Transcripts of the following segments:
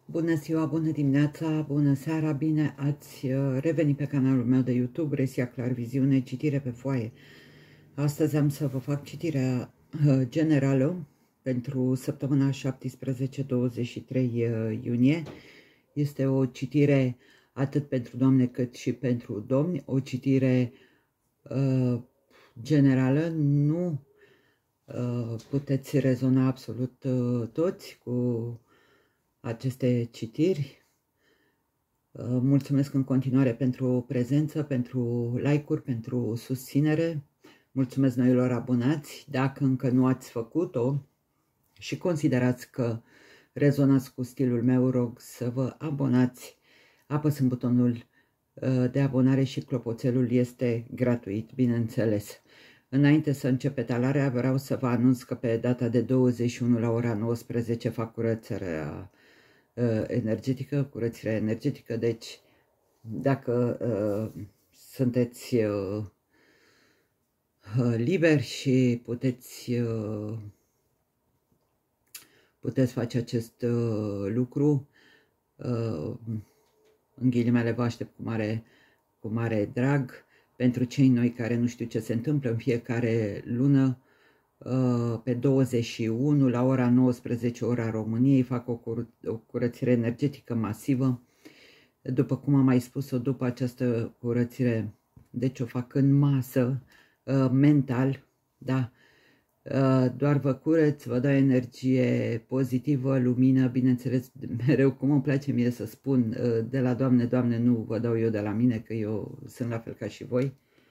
Bună ziua, bună dimineața, bună seara, bine ați revenit pe canalul meu de YouTube, Resia Clarviziune, citire pe foaie. Astăzi am să vă fac citirea generală pentru săptămâna 17-23 iunie. Este o citire atât pentru doamne cât și pentru domni, o citire generală, nu puteți rezona absolut toți cu aceste citiri. Mulțumesc în continuare pentru prezență, pentru like-uri, pentru susținere. Mulțumesc noilor abonați. Dacă încă nu ați făcut-o și considerați că rezonați cu stilul meu, rog să vă abonați apăsând butonul de abonare și clopoțelul este gratuit, bineînțeles. Înainte să încep petalarea, vreau să vă anunț că pe data de 21 la ora 19 fac curățarea energetică, curățirea energetică, deci dacă sunteți liberi și puteți face acest lucru, în ghilimele vă aștept cu mare drag. Pentru cei noi care nu știu ce se întâmplă, în fiecare lună, pe 21 la ora 19, ora României, fac o curățire energetică masivă. După cum am mai spus-o, după această curățire, deci o fac în masă, mental, da, doar vă curăț, vă dau energie pozitivă, lumină, bineînțeles, mereu cum îmi place mie să spun, de la Doamne, Doamne, nu vă dau eu de la mine, că eu sunt la fel ca și voi.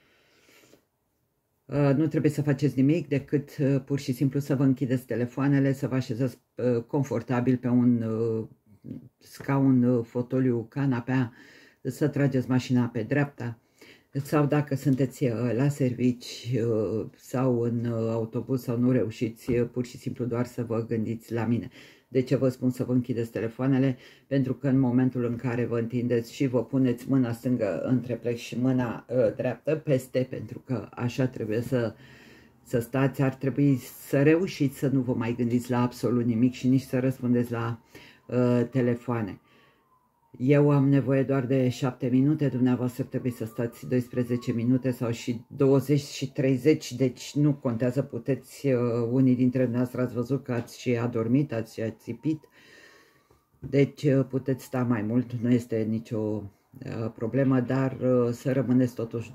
Nu trebuie să faceți nimic decât pur și simplu să vă închideți telefoanele, să vă așezați confortabil pe un scaun, fotoliu, canapea, să trageți mașina pe dreapta sau dacă sunteți la servici sau în autobuz sau nu reușiți, pur și simplu doar să vă gândiți la mine. De ce vă spun să vă închideți telefoanele? Pentru că în momentul în care vă întindeți și vă puneți mâna stângă între plec și mâna dreaptă peste, pentru că așa trebuie să stați, ar trebui să reușiți să nu vă mai gândiți la absolut nimic și nici să răspundeți la telefoane. Eu am nevoie doar de 7 minute, dumneavoastră trebuie să stați 12 minute sau și 20 și 30, deci nu contează, puteți, unii dintre dumneavoastră ați văzut că ați și adormit, ați și țipit, deci puteți sta mai mult, nu este nicio problemă, dar să rămâneți totuși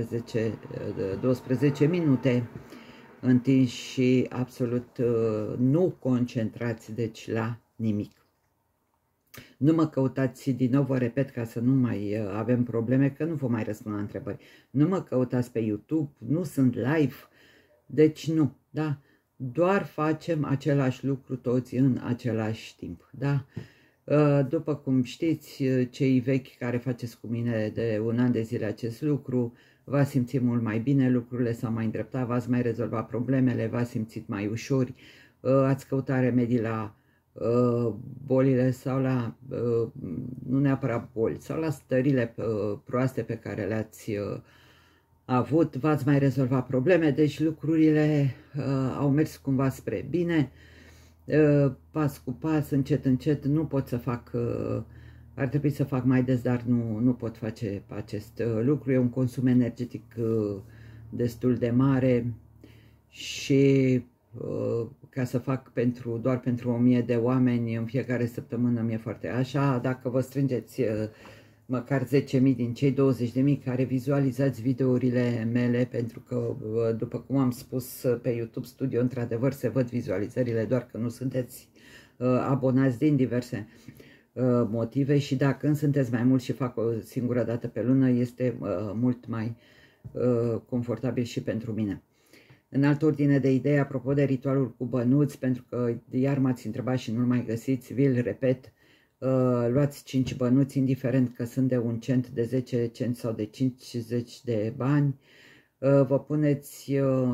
12 minute întinși și absolut nu concentrați, deci la nimic. Nu mă căutați, din nou vă repet ca să nu mai avem probleme, că nu vă mai răspund la întrebări. Nu mă căutați pe YouTube, nu sunt live, deci nu, da? Doar facem același lucru toți în același timp, da? După cum știți, cei vechi care faceți cu mine de un an de zile acest lucru, v-ați simțit mult mai bine, lucrurile s-au mai îndreptat, v-ați mai rezolvat problemele, v-ați simțit mai ușori, ați căutat remedii la bolile sau la, nu neapărat boli, sau la stările proaste pe care le-ați avut, v-ați mai rezolvat probleme, deci lucrurile au mers cumva spre bine, pas cu pas, încet, încet, nu pot să fac, ar trebui să fac mai des, dar nu pot face acest lucru, e un consum energetic destul de mare și ca să fac doar pentru 1000 de oameni în fiecare săptămână mi-e foarte așa. Dacă vă strângeți măcar 10.000 din cei 20.000 care vizualizați videourile mele, pentru că, după cum am spus pe YouTube Studio, într-adevăr se văd vizualizările, doar că nu sunteți abonați din diverse motive și dacă sunteți mai mulți și fac o singură dată pe lună, este mult mai confortabil și pentru mine. În altă ordine de idei, apropo de ritualul cu bănuți, pentru că iar m-ați întrebat și nu-l mai găsiți, vi-l repet, luați 5 bănuți, indiferent că sunt de 1 cent, de 10 cenți sau de 50 de bani, vă puneți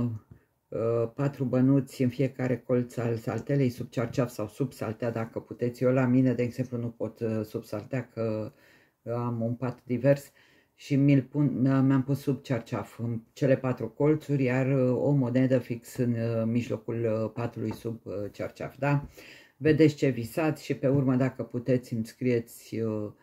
4 bănuți în fiecare colț al saltelei, sub cearceaf sau sub saltea, dacă puteți. Eu la mine, de exemplu, nu pot sub saltea, că am un pat divers, și mi-am pus sub cearceaf în cele 4 colțuri, iar o monedă fix în mijlocul patului sub cearceaf, da? vedeți ce visați și pe urmă, dacă puteți, îmi scrieți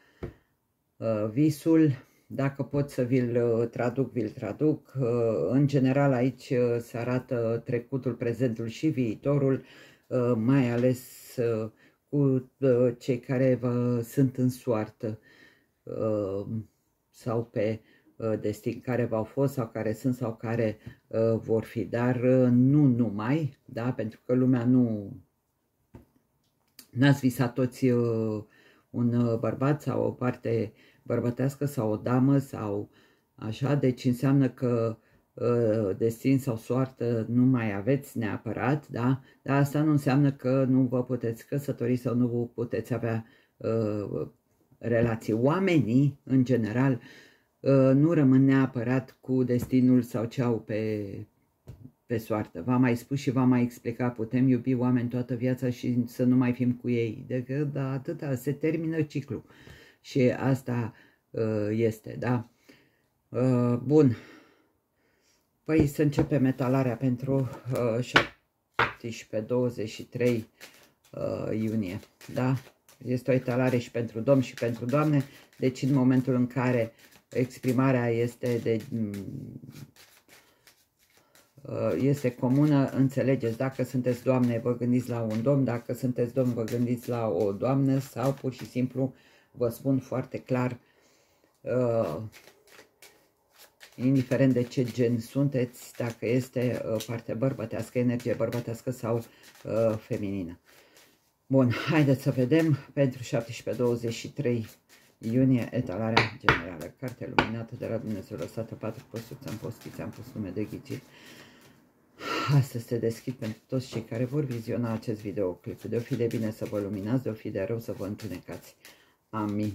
visul. Dacă pot să vi-l traduc, vi-l traduc. În general aici se arată trecutul, prezentul și viitorul, mai ales cu cei care sunt în soartă sau pe destin, care v-au fost sau care sunt sau care vor fi, dar nu numai, da? Pentru că lumea n-ați visat toți un bărbat sau o parte bărbătească sau o damă sau așa, deci înseamnă că destin sau soartă nu mai aveți neapărat, da? Dar asta nu înseamnă că nu vă puteți căsători sau nu vă puteți avea relații. Oamenii, în general, nu rămân neapărat cu destinul sau ce au pe soartă. V-am mai spus și v-am mai explicat, putem iubi oameni toată viața și să nu mai fim cu ei. Da, atâta, se termină ciclul. Și asta este, da? Bun. Păi să începem etalarea pentru 17-23 iunie, da? Este o etalare și pentru domn și pentru doamne, deci în momentul în care exprimarea este comună, înțelegeți, dacă sunteți doamne, vă gândiți la un domn, dacă sunteți domn, vă gândiți la o doamnă sau pur și simplu vă spun foarte clar, indiferent de ce gen sunteți, dacă este parte bărbătească, energie bărbătească sau feminină. Bun, haideți să vedem pentru 17-23 iunie etalarea generală. Carte luminată de la Dumnezeu, lăsată 4 posturi, ți-am pus schițe, am pus nume de ghicit. Astăzi te deschid pentru toți cei care vor viziona acest videoclip. De-o fi de bine să vă luminați, de-o fi de rău să vă întunecați. Amin.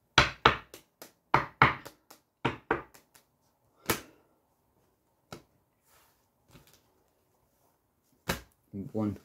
Bun.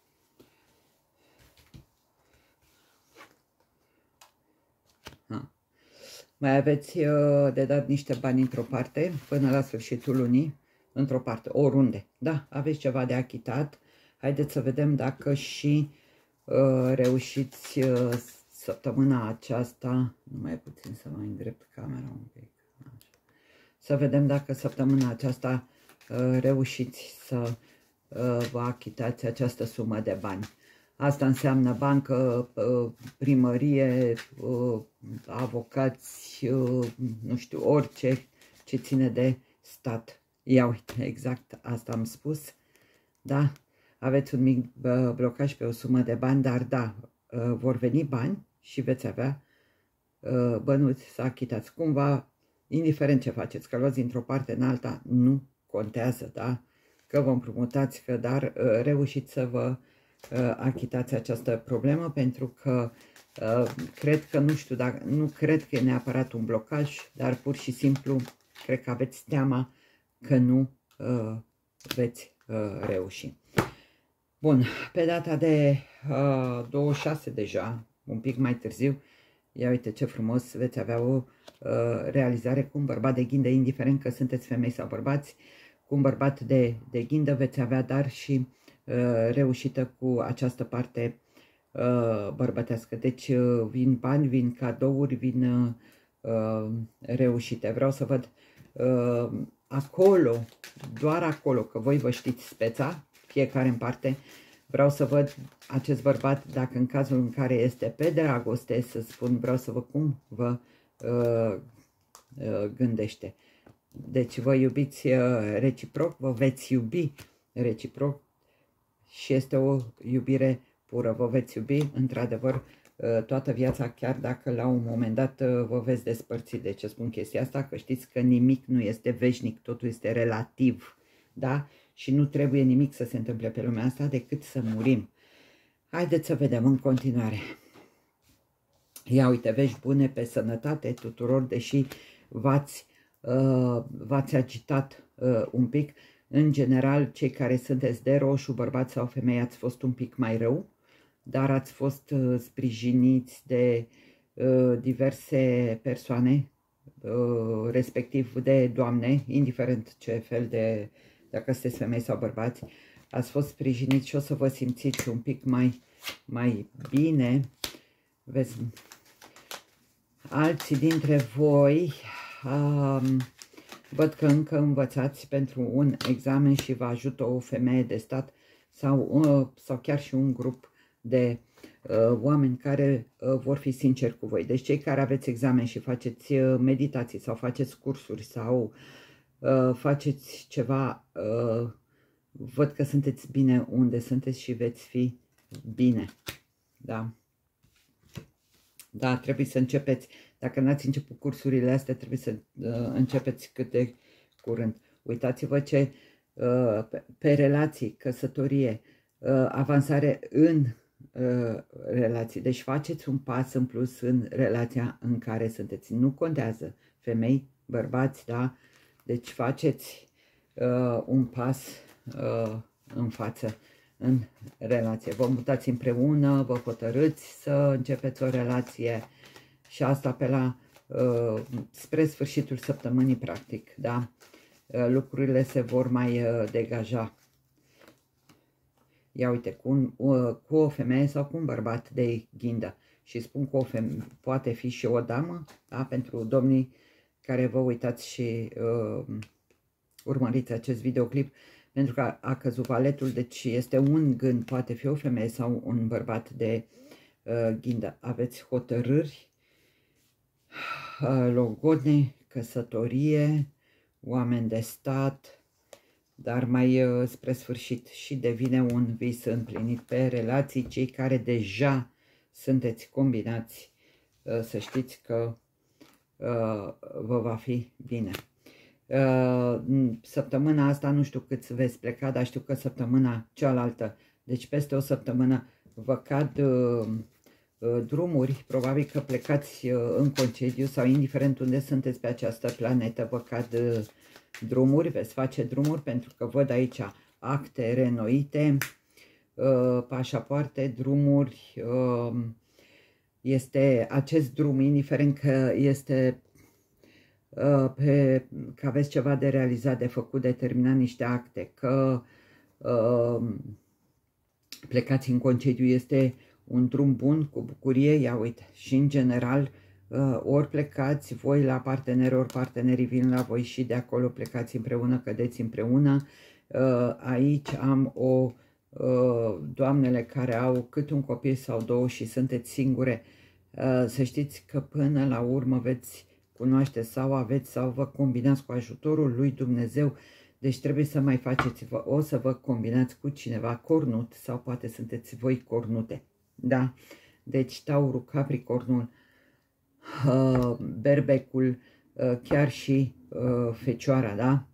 Mai aveți de dat niște bani într-o parte până la sfârșitul lunii, într-o parte, oriunde. Da, aveți ceva de achitat. Haideți să vedem dacă și reușiți săptămâna aceasta, numai puțin să mai îndrept camera un pic. Așa. Să vedem dacă săptămâna aceasta reușiți să vă achitați această sumă de bani. Asta înseamnă bancă, primărie, avocați, nu știu, orice ce ține de stat. Ia uite, exact asta am spus. Da? Aveți un mic blocaj pe o sumă de bani, dar da, vor veni bani și veți avea bănuți să achitați. Cumva, indiferent ce faceți, că luați dintr-o parte în alta, nu contează, da? Că vă împrumutați, că dar reușiți să vă achitați această problemă, pentru că cred că, nu știu, nu cred că e neapărat un blocaj, dar pur și simplu cred că aveți teama că nu veți reuși. Bun, pe data de 26 deja, un pic mai târziu, ia uite ce frumos, veți avea o realizare cu un bărbat de ghindă, indiferent că sunteți femei sau bărbați, cu un bărbat de ghindă veți avea dar și reușită cu această parte bărbătească. Deci vin bani, vin cadouri, vin reușite. Vreau să văd acolo, doar acolo, că voi vă știți speța, fiecare în parte. Vreau să văd acest bărbat, dacă în cazul în care este pe dragoste, să spun, vreau să văd cum vă gândește. Deci vă iubiți reciproc, vă veți iubi reciproc și este o iubire pură. Vă veți iubi într-adevăr toată viața, chiar dacă la un moment dat vă veți despărți. De ce spun chestia asta? Că știți că nimic nu este veșnic, totul este relativ, da? Și nu trebuie nimic să se întâmple pe lumea asta decât să murim. Haideți să vedem în continuare. Ia uite, vești bune pe sănătate tuturor, deși v-ați agitat un pic. În general, cei care sunteți de roșu, bărbați sau femei, ați fost un pic mai rău, dar ați fost sprijiniți de diverse persoane, respectiv de doamne, indiferent ce fel de, dacă sunteți femei sau bărbați, ați fost sprijiniți și o să vă simțiți un pic mai bine. Vezi, alții dintre voi văd că încă învățați pentru un examen și vă ajută o femeie de stat sau chiar și un grup de oameni care vor fi sinceri cu voi. Deci cei care aveți examen și faceți meditații sau faceți cursuri sau faceți ceva, văd că sunteți bine unde sunteți și veți fi bine. Da? Da, trebuie să începeți. Dacă n-ați început cursurile astea, trebuie să începeți cât de curând. Uitați-vă ce pe relații, căsătorie, avansare în relații. Deci faceți un pas în plus în relația în care sunteți. Nu contează femei, bărbați, da? Deci faceți un pas în față în relație. Vă mutați împreună, vă hotărâți să începeți o relație și asta pe la spre sfârșitul săptămânii, practic, da? Lucrurile se vor mai degaja. Ia uite, cu o femeie sau cu un bărbat de ghindă. Și spun cu o femeie, poate fi și o damă, da? Pentru domnii care vă uitați și urmăriți acest videoclip, pentru că a căzut valetul, deci este un gând, poate fi o femeie sau un bărbat de ghindă. Aveți hotărâri, logodne, căsătorie, oameni de stat, dar mai spre sfârșit și devine un vis împlinit pe relații. Cei care deja sunteți combinați, să știți că vă va fi bine. Săptămâna asta nu știu cât veți pleca, dar știu că săptămâna cealaltă, deci peste o săptămână, vă cad drumuri, probabil că plecați în concediu sau indiferent unde sunteți pe această planetă, vă cad drumuri, veți face drumuri, pentru că văd aici acte renoite, pașapoarte, drumuri, este acest drum, indiferent că este că aveți ceva de realizat, de făcut, de terminat niște acte, că plecați în concediu, este un drum bun, cu bucurie. Ia uite, și în general, ori plecați voi la parteneri, ori partenerii vin la voi și de acolo plecați împreună, cădeți împreună. Aici am doamnele care au cât un copil sau două și sunteți singure. Să știți că până la urmă veți cunoaște sau aveți sau vă combinați cu ajutorul lui Dumnezeu. Deci trebuie să mai faceți, o să vă combinați cu cineva cornut sau poate sunteți voi cornute. Da? Deci Taurul, Capricornul, Berbecul, chiar și Fecioara, da?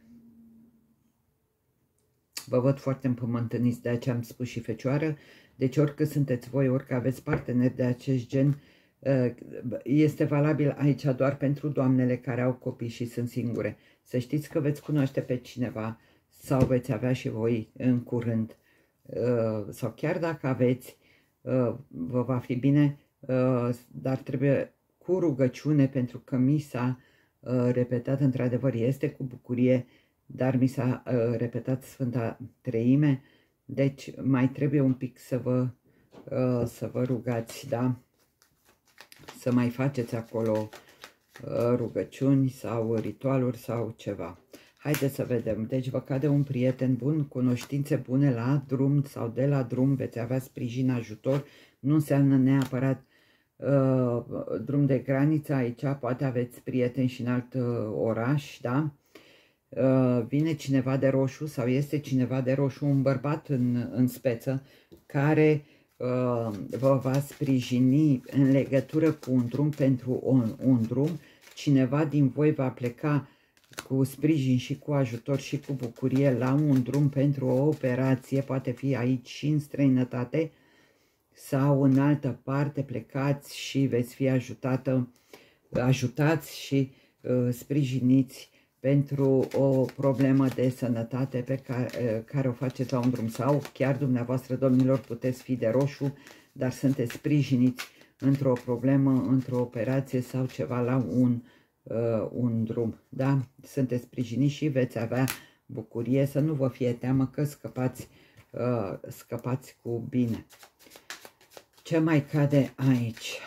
Vă văd foarte împământeniți, de aceea am spus și Fecioară. Deci oricât sunteți voi, orică aveți parteneri de acest gen, este valabil aici doar pentru doamnele care au copii și sunt singure. Să știți că veți cunoaște pe cineva sau veți avea și voi în curând, sau chiar dacă aveți, vă va fi bine, dar trebuie cu rugăciune, pentru că mi s-a repetat, într-adevăr este cu bucurie, dar mi s-a repetat Sfânta Treime, deci mai trebuie un pic să vă rugați, da? Să mai faceți acolo rugăciuni sau ritualuri sau ceva. Haideți să vedem. Deci vă cade un prieten bun, cunoștințe bune la drum sau de la drum, veți avea sprijin, ajutor. Nu înseamnă neapărat drum de graniță, aici poate aveți prieteni și în alt oraș, da? Vine cineva de roșu sau este cineva de roșu, un bărbat în speță, care vă va sprijini în legătură cu un drum, pentru un drum. Cineva din voi va pleca cu sprijin și cu ajutor și cu bucurie la un drum pentru o operație, poate fi aici și în străinătate sau în altă parte, plecați și veți fi ajutați și sprijiniți pentru o problemă de sănătate pe care o faceți la un drum, sau chiar dumneavoastră, domnilor, puteți fi de roșu, dar sunteți sprijiniți într-o problemă, într-o operație sau ceva la un drum, da? Sunteți sprijiniți și veți avea bucurie, să nu vă fie teamă că scăpați cu bine. Ce mai cade aici?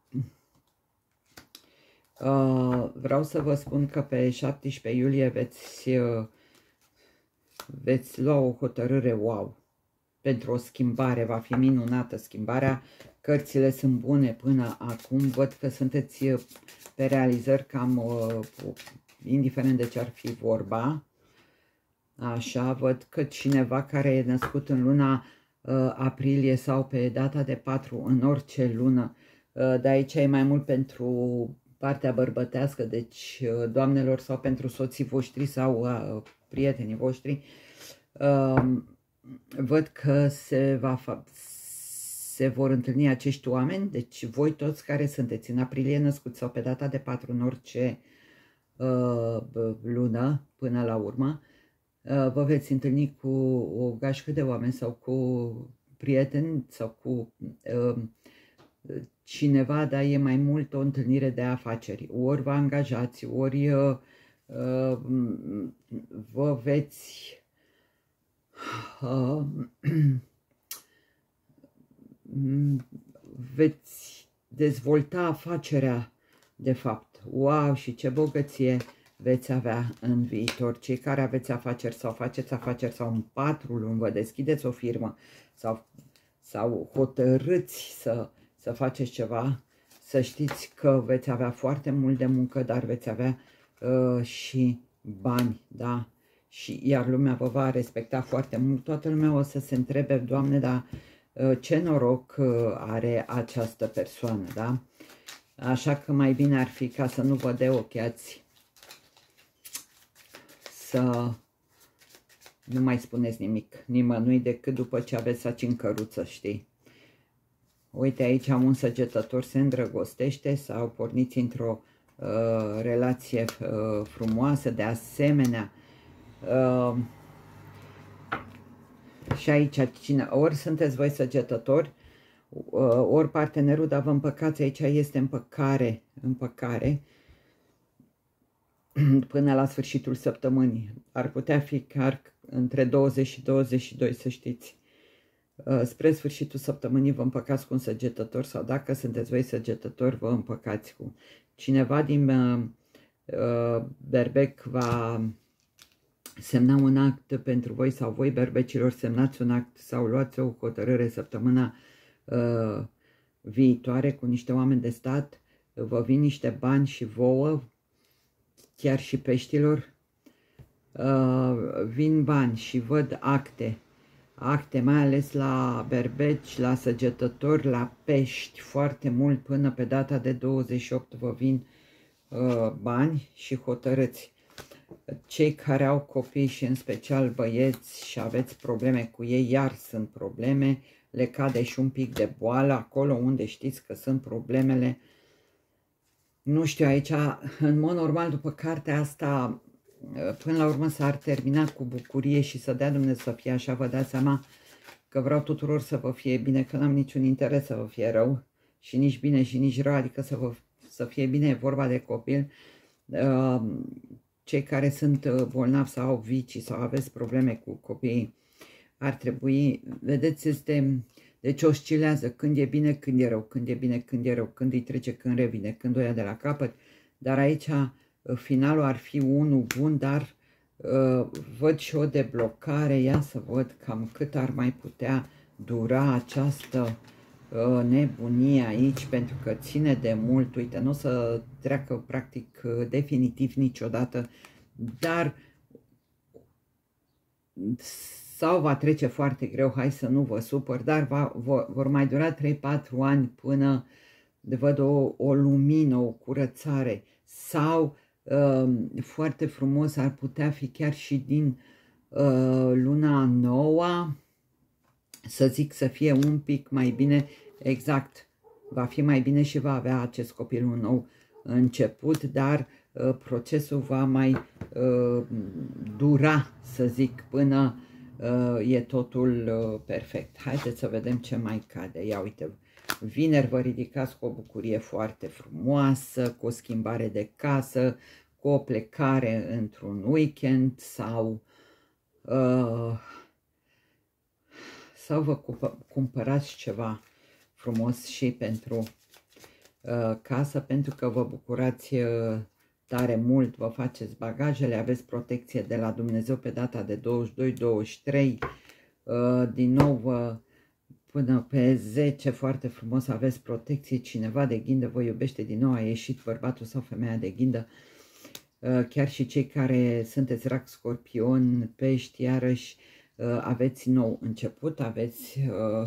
Vreau să vă spun că pe 17 iulie veți lua o hotărâre wow. Pentru o schimbare, va fi minunată schimbarea, cărțile sunt bune până acum, văd că sunteți pe realizări cam, indiferent de ce ar fi vorba, așa, văd că cineva care e născut în luna aprilie sau pe data de 4 în orice lună, de aici e mai mult pentru partea bărbătească, deci doamnelor sau pentru soții voștri sau prietenii voștri, văd că se vor întâlni acești oameni, deci voi toți care sunteți în aprilie născuți sau pe data de 4 în orice lună până la urmă, vă veți întâlni cu o gașcă de oameni sau cu prieteni sau cu cineva, dar e mai mult o întâlnire de afaceri. Ori vă angajați, ori vă veți dezvolta afacerea, de fapt. Wow, și ce bogăție veți avea în viitor. Cei care aveți afaceri sau faceți afaceri sau în 4 luni vă deschideți o firmă sau hotărâți să faceți ceva, să știți că veți avea foarte mult de muncă, dar veți avea și bani, da? Iar lumea vă va respecta foarte mult. Toată lumea o să se întrebe, Doamne, dar ce noroc are această persoană, da? Așa că mai bine ar fi ca să nu vă deocheați, să nu mai spuneți nimic nimănui decât după ce aveți saci în căruță, știi? Uite, aici am un săgetător, se îndrăgostește sau porniți într-o relație frumoasă, de asemenea. Și aici, ori sunteți voi săgetători, ori partenerul, dar vă împăcați, aici este împăcare până la sfârșitul săptămânii. Ar putea fi chiar între 20 și 22, să știți. Spre sfârșitul săptămânii vă împăcați cu un săgetător sau dacă sunteți voi săgetători, vă împăcați cu cineva din berbec, va semna un act pentru voi sau voi berbecilor semnați un act sau luați o hotărâre săptămâna viitoare cu niște oameni de stat, vă vin niște bani și vouă, chiar și peștilor, vin bani și văd acte, mai ales la berbeci, la săgetători, la pești, foarte mult, până pe data de 28 vă vin bani și hotărâți. Cei care au copii și în special băieți și aveți probleme cu ei, iar sunt probleme, le cade și un pic de boală, acolo unde știți că sunt problemele. Nu știu, aici, în mod normal, după cartea asta, până la urmă s-ar termina cu bucurie și să dea Dumnezeu să fie așa, vă dați seama că vreau tuturor să vă fie bine, că n-am niciun interes să vă fie rău și nici bine și nici rău, adică să fie bine, e vorba de copil. Cei care sunt bolnavi sau au vicii sau aveți probleme cu copiii, ar trebui, vedeți, deci oscilează, când e bine, când e rău, când e bine, când e rău, când îi trece, când revine, când o ia de la capăt, dar aici finalul ar fi unul bun, dar văd și o deblocare, ia să văd cam cât ar mai putea dura această nebunie aici, pentru că ține de mult, uite, nu o să treacă practic definitiv niciodată, dar sau va trece foarte greu, hai să nu vă supăr, dar vor mai dura 3-4 ani până văd o lumină, o curățare, sau foarte frumos ar putea fi chiar și din luna noua, să zic, să fie un pic mai bine, exact, va fi mai bine și va avea acest copil un nou început, dar procesul va mai dura, să zic, până e totul perfect. Haideți să vedem ce mai cade. Ia uite, vineri vă ridicați cu o bucurie foarte frumoasă, cu o schimbare de casă, cu o plecare într-un weekend sau sau vă cumpărați ceva frumos și pentru casă, pentru că vă bucurați tare mult, vă faceți bagajele, aveți protecție de la Dumnezeu pe data de 22-23, din nou până pe 10, foarte frumos, aveți protecție, cineva de ghindă vă iubește din nou, a ieșit bărbatul sau femeia de ghindă, chiar și cei care sunteți rac, scorpion, pești, iarăși aveți nou început, aveți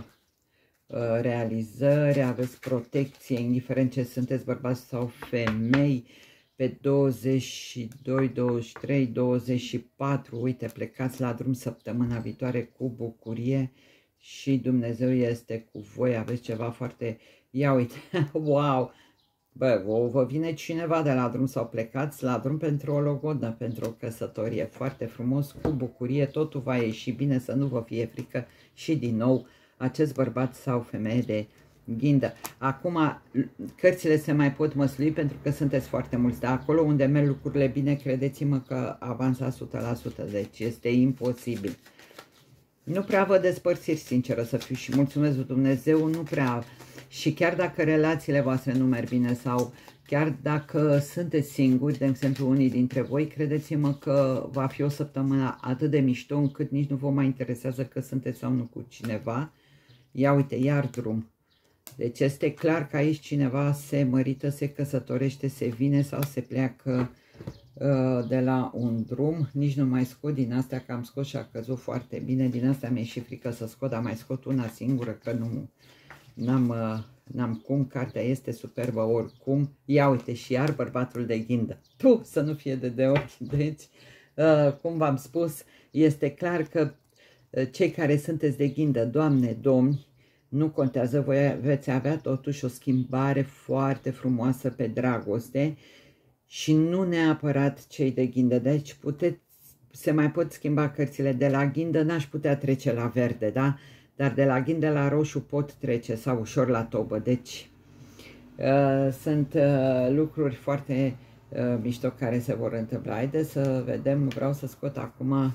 realizări, aveți protecție, indiferent ce sunteți, bărbați sau femei, pe 22, 23, 24, uite, plecați la drum săptămâna viitoare cu bucurie și Dumnezeu este cu voi, aveți ceva foarte, ia uite, wow, bă, vă vine cineva de la drum sau plecați la drum pentru o logodnă, pentru o căsătorie, foarte frumos, cu bucurie, totul va ieși bine, să nu vă fie frică și din nou acest bărbat sau femeie de ghindă. Acum, cărțile se mai pot măslui pentru că sunteți foarte mulți, dar acolo unde merg lucrurile bine, credeți-mă că avansa 100%, deci este imposibil. Nu prea văd despărțiri, sinceră să fiu, și mulțumesc lui Dumnezeu, nu prea. Și chiar dacă relațiile voastre nu merg bine sau chiar dacă sunteți singuri, de exemplu unii dintre voi, credeți-mă că va fi o săptămână atât de mișto încât nici nu vă mai interesează că sunteți sau nu cu cineva. Ia uite, iar drum. Deci este clar că aici cineva se mărită, se căsătorește, se vine sau se pleacă de la un drum. Nici nu mai scot din astea, că am scos și a căzut foarte bine. Din astea mi-e și frică să scot, dar mai scot una singură, că nu n-am cum. Cartea este superbă oricum. Ia uite, și iar bărbatul de ghindă. Tu, să nu fie de ochi. Deci, cum v-am spus, este clar că cei care sunteți de ghindă, doamne, domni, nu contează, voi veți avea totuși o schimbare foarte frumoasă pe dragoste și nu neapărat cei de ghindă. Deci se mai pot schimba cărțile. De la ghindă n-aș putea trece la verde, da? Dar de la ghindă la roșu pot trece sau ușor la tobă. Deci sunt lucruri foarte mișto care se vor întâmpla. Haideți să vedem, vreau să scot acum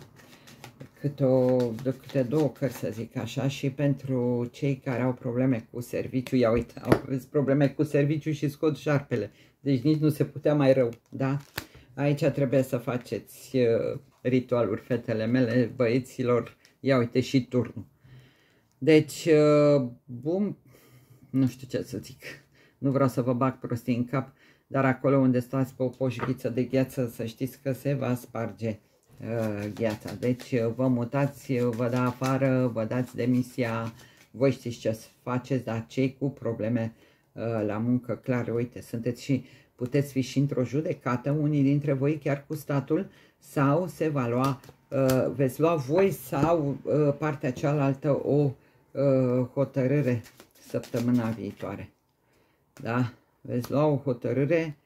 câte două cărți, să zic așa, și pentru cei care au probleme cu serviciu. Ia uite, au probleme cu serviciu și scot șarpele. Deci nici nu se putea mai rău, da? Aici trebuie să faceți ritualuri, fetele mele, băieților. Ia uite și turnul. Deci, bum, nu știu ce să zic. Nu vreau să vă bag prostii în cap, dar acolo unde stați pe o poșghiță de gheață, să știți că se va sparge gheața. Deci vă mutați, vă da afară, vă dați demisia, voi știți ce să faceți, dar cei cu probleme la muncă, clar, uite, sunteți și puteți fi și într-o judecată, unii dintre voi chiar cu statul, sau se va lua, veți lua voi sau partea cealaltă o hotărâre săptămâna viitoare. Da? Veți lua o hotărâre,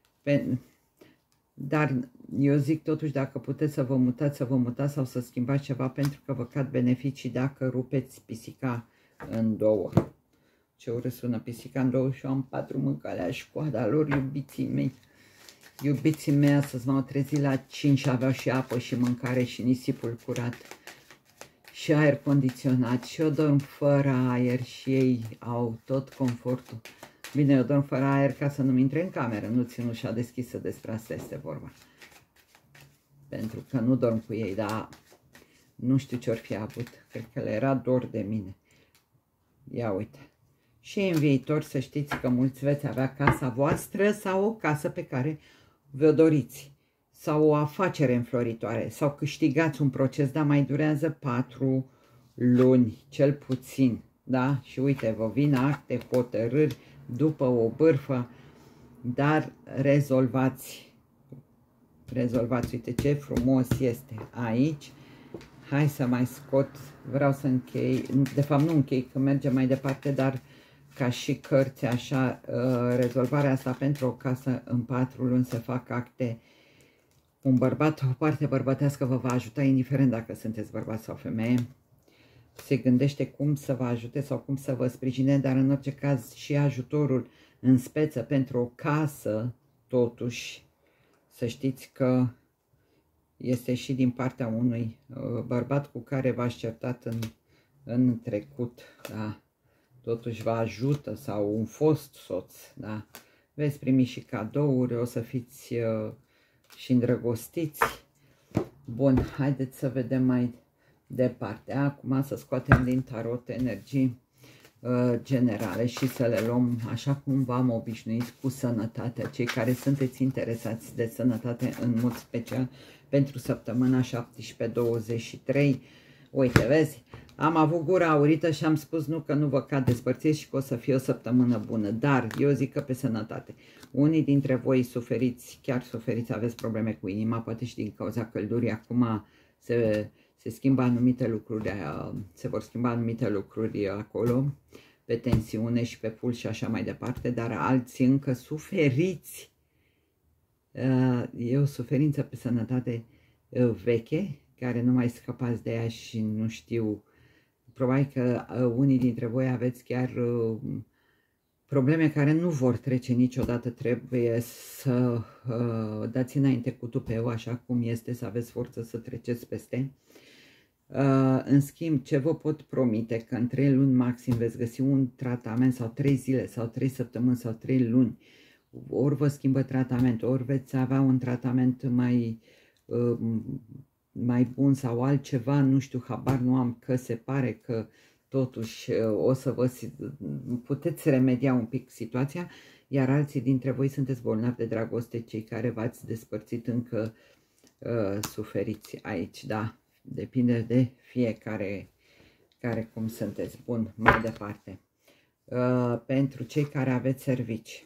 dar eu zic totuși, dacă puteți să vă mutați sau să schimbați ceva, pentru că vă cad beneficii dacă rupeți pisica în două. Ce urât sună pisica în două și eu am 4 mâncalea și coada lor, iubiții mei. Iubiții mei, astăzi m-au trezit la 5 și aveau și apă și mâncare și nisipul curat și aer condiționat și eu dorm fără aer și ei au tot confortul. Bine, eu dorm fără aer ca să nu-mi intre în cameră, nu țin ușa deschisă, despre asta este vorba. Pentru că nu dorm cu ei, dar nu știu ce-or fi avut, cred că le era dor de mine. Ia uite. Și în viitor să știți că mulți veți avea casa voastră sau o casă pe care vă doriți. Sau o afacere înfloritoare. Sau câștigați un proces, dar mai durează 4 luni, cel puțin. Da? Și uite, vă vin acte, hotărâri după o bârfă, dar rezolvați. Rezolvați. Uite ce frumos este aici. Hai să mai scot, vreau să închei, de fapt nu închei, că merge mai departe, dar ca și cărți, așa, rezolvarea asta pentru o casă în 4 luni, se fac acte. Un bărbat, o parte bărbătească vă va ajuta, indiferent dacă sunteți bărbat sau femeie. Se gândește cum să vă ajute sau cum să vă sprijine, dar în orice caz și ajutorul în speță pentru o casă, totuși, să știți că este și din partea unui bărbat cu care v-ați certat în trecut, da? Totuși vă ajută, sau un fost soț, da? Veți primi și cadouri, o să fiți și îndrăgostiți. Bun, haideți să vedem mai departe. Acum să scoatem din tarot energii generale și să le luăm așa cum v-am obișnuit cu sănătatea. Cei care sunteți interesați de sănătate în mod special pentru săptămâna 17-23. Uite, vezi? Am avut gura aurită și am spus nu că nu vă cad despărțiți și că o să fie o săptămână bună. Dar eu zic că pe sănătate. Unii dintre voi suferiți, chiar suferiți, aveți probleme cu inima, poate și din cauza căldurii. Acum se schimbă anumite lucruri, se vor schimba anumite lucruri acolo, pe tensiune și pe puls și așa mai departe, dar alții încă suferiți. E o suferință pe sănătate veche, care nu mai scăpați de ea și nu știu, probabil că unii dintre voi aveți chiar probleme care nu vor trece niciodată. Trebuie să dați înainte cu tupeu, așa cum este, să aveți forță să treceți peste. În schimb, ce vă pot promite, că în 3 luni maxim veți găsi un tratament, sau 3 zile, sau 3 săptămâni, sau 3 luni. Ori vă schimbă tratamentul, ori veți avea un tratament mai bun sau altceva, nu știu, habar nu am, că se pare că totuși o să vă puteți remedia un pic situația, iar alții dintre voi sunteți bolnavi de dragoste, cei care v-ați despărțit încă suferiți aici, da, depinde de fiecare cum sunteți. Bun, mai departe. Pentru cei care aveți servici,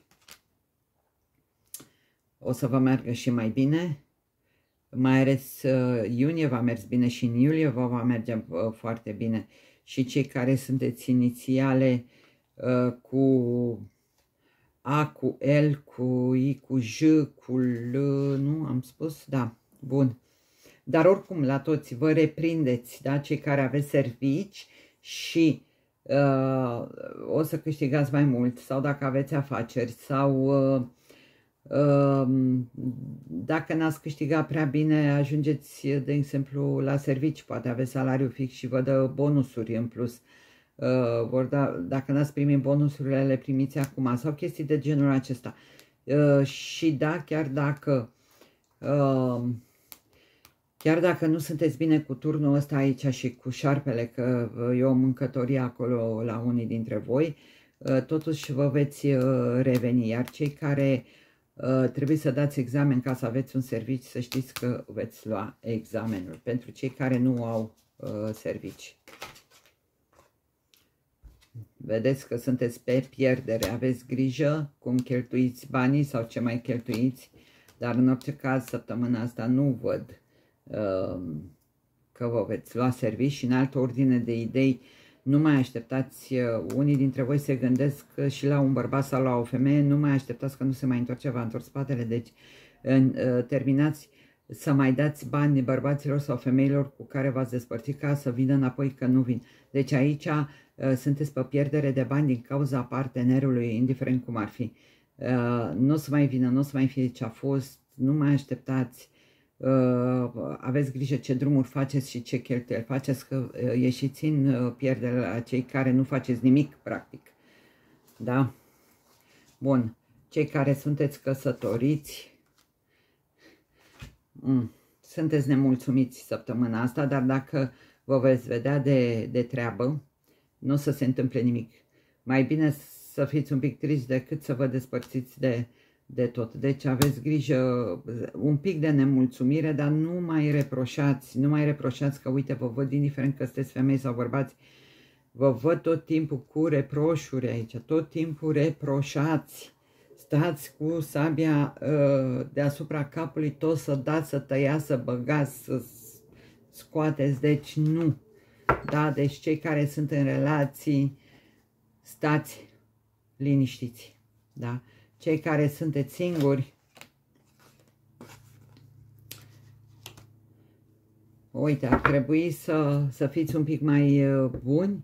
o să vă meargă și mai bine. Mai ales iunie v-a mers bine și în iulie va merge foarte bine. Și cei care sunteți inițiale cu A, cu L, cu I, cu J, cu L, nu am spus? Da, bun. Dar oricum la toți vă reprindeți, da? Cei care aveți servici și o să câștigați mai mult, sau dacă aveți afaceri, sau dacă n-ați câștigat prea bine, ajungeți, de exemplu, la servici, poate aveți salariu fix și vă dă bonusuri în plus. Dacă n-ați primit bonusurile, le primiți acum, sau chestii de genul acesta. Și da, chiar dacă nu sunteți bine cu turnul ăsta aici și cu șarpele, că e o mâncătorie acolo la unii dintre voi, totuși vă veți reveni. Iar cei care trebuie să dați examen ca să aveți un serviciu, să știți că veți lua examenul. Pentru cei care nu au servici, vedeți că sunteți pe pierdere, aveți grijă cum cheltuiți banii sau ce mai cheltuiți, dar în orice caz săptămâna asta nu văd că vă veți lua servici. Și în altă ordine de idei, nu mai așteptați, unii dintre voi se gândesc și la un bărbat sau la o femeie, nu mai așteptați că nu se mai întoarce, v-a întors spatele, deci terminați să mai dați bani bărbaților sau femeilor cu care v-ați despărțit, ca să vină înapoi, că nu vin. Deci aici sunteți pe pierdere de bani din cauza partenerului, indiferent cum ar fi. Nu o să mai vină, nu o să mai fie ce a fost, nu mai așteptați. Aveți grijă ce drumuri faceți și ce cheltuieli faceți, că ieșiți în pierdere la cei care nu faceți nimic, practic. Da? Bun. Cei care sunteți căsătoriți, sunteți nemulțumiți săptămâna asta, dar dacă vă veți vedea de treabă, nu o să se întâmple nimic. Mai bine să fiți un pic triști decât să vă despărțiți de tot. Deci aveți grijă, un pic de nemulțumire, dar nu mai reproșați, că uite, vă văd, indiferent că sunteți femei sau bărbați, vă văd tot timpul cu reproșuri aici, tot timpul reproșați. Stați cu sabia deasupra capului, tot să dați, să tăiați, să băgați, să scoateți, deci nu. Da, deci cei care sunt în relații, stați liniștiți, da? Cei care sunteți singuri, uite, ar trebui să fiți un pic mai buni,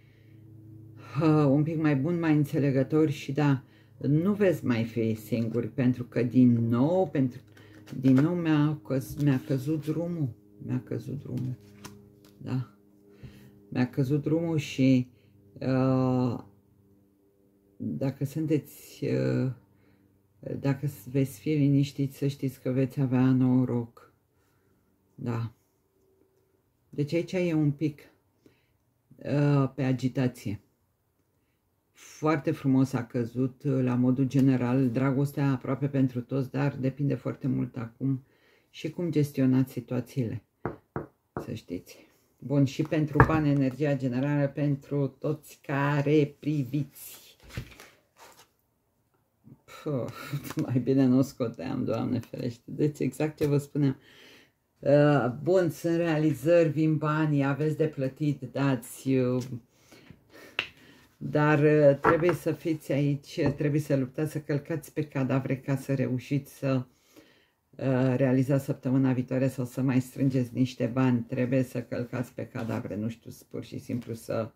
mai înțelegători și da, nu veți mai fi singuri, pentru că din nou, Din nou mi-a căzut drumul. Da. Mi-a căzut drumul și dacă sunteți, dacă veți fi liniștiți, să știți că veți avea noroc. Da. Deci aici e un pic pe agitație. Foarte frumos a căzut la modul general, dragostea aproape pentru toți, dar depinde foarte mult acum și cum gestionați situațiile, să știți. Bun, și pentru bani, energia generală pentru toți care priviți. Mai bine nu o scoteam, Doamne ferește. Deci exact ce vă spuneam. Bun, sunt realizări, vin banii, aveți de plătit, dați... Dar trebuie să fiți aici, trebuie să luptați, să călcați pe cadavre ca să reușiți să realizați săptămâna viitoare sau să mai strângeți niște bani. Trebuie să călcați pe cadavre, nu știu, pur și simplu să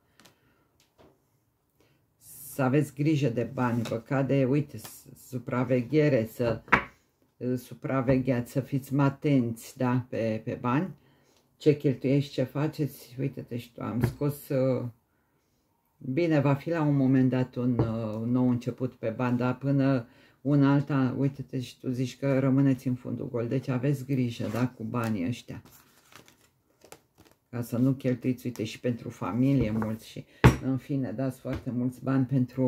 aveți grijă de bani. Vă cade, uite, supraveghere, să supravegheați, să fiți atenți, da, pe bani. Ce cheltuiești, ce faceți, uite-te și tu, am scos... Bine, va fi la un moment dat un nou început pe bani, dar până una alta, uite-te și tu zici că rămâneți în fundul gol. Deci aveți grijă, da, cu banii ăștia. Ca să nu cheltuiți, uite, și pentru familie mulți și, în fine, dați foarte mulți bani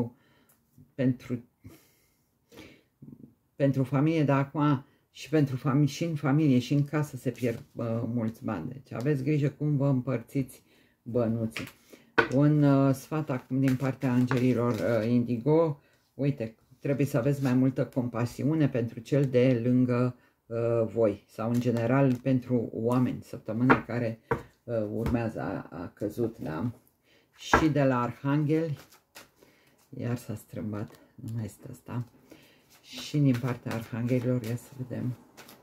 pentru familie, dar acum și pentru familie, și în familie, și în casă se pierd mulți bani. Deci aveți grijă cum vă împărțiți bănuții. Un sfat acum din partea îngerilor indigo, uite, trebuie să aveți mai multă compasiune pentru cel de lângă voi sau în general pentru oameni. Săptămâna care urmează a căzut, da? Și de la arhangheli, iar s-a strâmbat, nu mai este asta, și din partea arhanghelilor, ia să vedem,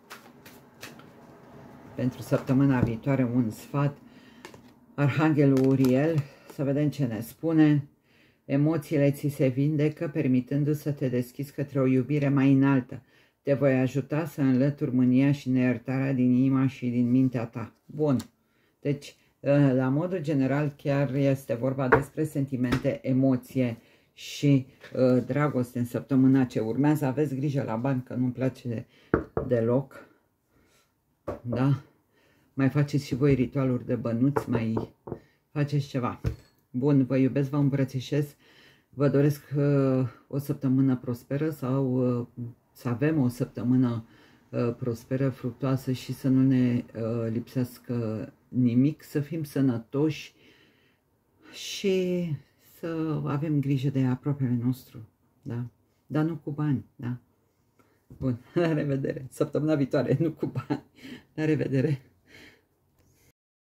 pentru săptămâna viitoare un sfat, Arhanghelul Uriel, să vedem ce ne spune. Emoțiile ți se vindecă, permitându-ți să te deschizi către o iubire mai înaltă. Te voi ajuta să înlături mânia și neiertarea din inima și din mintea ta. Bun. Deci, la modul general, chiar este vorba despre sentimente, emoție și dragoste în săptămâna ce urmează. Aveți grijă la bani, că nu-mi place deloc. Da? Mai faceți și voi ritualuri de bănuți, mai faceți ceva. Bun, vă iubesc, vă îmbrățișez. Vă doresc o săptămână prosperă sau să avem o săptămână prosperă, fructuoasă și să nu ne lipsească nimic, să fim sănătoși și să avem grijă de aproapele nostru, da? Dar nu cu bani, da? Bun, la revedere. Săptămâna viitoare, nu cu bani. La revedere.